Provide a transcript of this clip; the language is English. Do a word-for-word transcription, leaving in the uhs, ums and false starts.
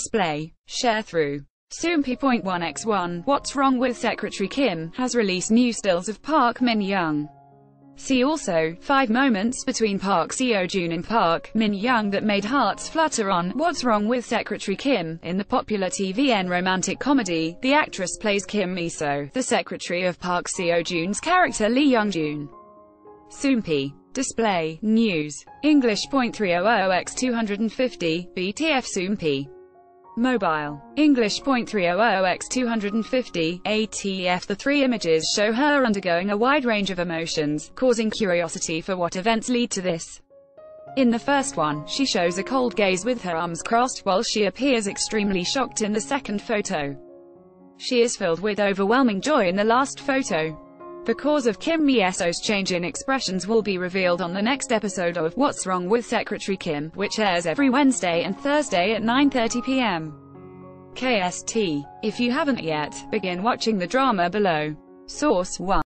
Display. Sharethrough. Soompi point one by one. What's Wrong with Secretary Kim has released new stills of Park Min-young. See also, five moments between Park Seo-joon and Park Min-young that made hearts flutter on What's Wrong with Secretary Kim. In the popular T V N romantic comedy, the actress plays Kim Mi-so, the secretary of Park Seo-joon's character Lee Young-joon. Soompi. Display. News. English point three hundred by two fifty, B T F Soompi. Mobile. English point three hundred by two fifty, A T F. The three images show her undergoing a wide range of emotions, causing curiosity for what events lead to this. In the first one, she shows a cold gaze with her arms crossed, while she appears extremely shocked in the second photo. She is filled with overwhelming joy in the last photo. The cause of Kim Mi-so's change in expressions will be revealed on the next episode of What's Wrong with Secretary Kim, which airs every Wednesday and Thursday at nine thirty p m K S T. If you haven't yet, begin watching the drama below. Source one.